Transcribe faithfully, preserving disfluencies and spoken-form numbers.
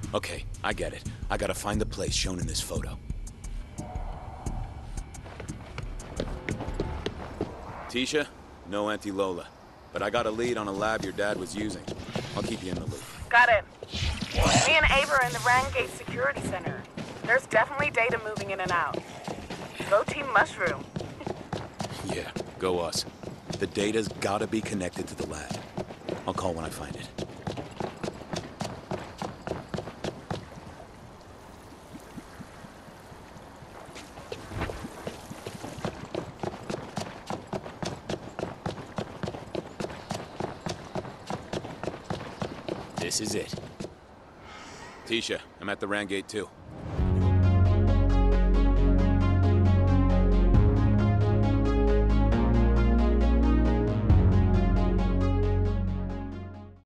Okay, I get it. I gotta find the place shown in this photo. Tisha? No Auntie Lola. But I got a lead on a lab your dad was using. I'll keep you in the loop. Got it. Me and Ava are in the Rangate Security Center. There's definitely data moving in and out. Go Team Mushroom. Yeah, go us. The data's gotta be connected to the lab. I'll call when I find it. This is it. Tisha, I'm at the Rangate too.